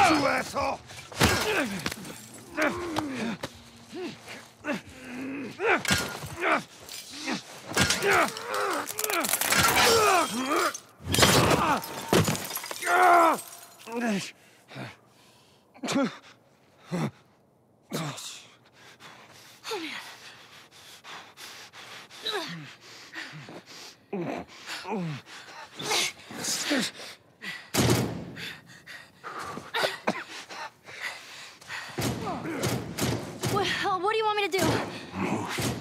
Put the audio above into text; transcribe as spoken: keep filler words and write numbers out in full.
you asshole! What, uh, what do you want me to do? Move.